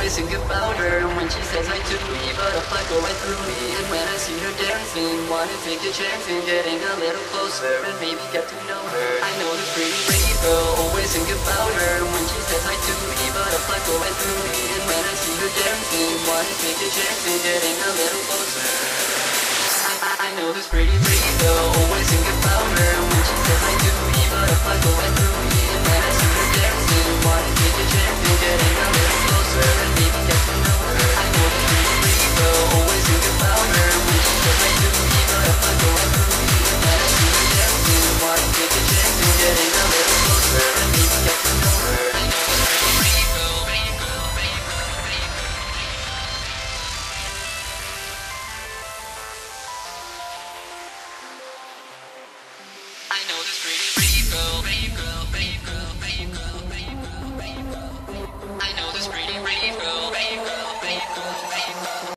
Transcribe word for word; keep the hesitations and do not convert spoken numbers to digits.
always think about her when she says I do me, butterfly go right through me. And when I see her dancing, wanna take a chance in getting a little closer and maybe get to know her. I know this pretty Rave girl, always think about her when she says I do me, butterfly go right through me. And when I see her dancing, wanna take a chance in getting a little closer. I, I know this pretty Rave girl, always think about her when she says I do me, butterfly go right through me. And when I see her dancing, wanna take a chance in getting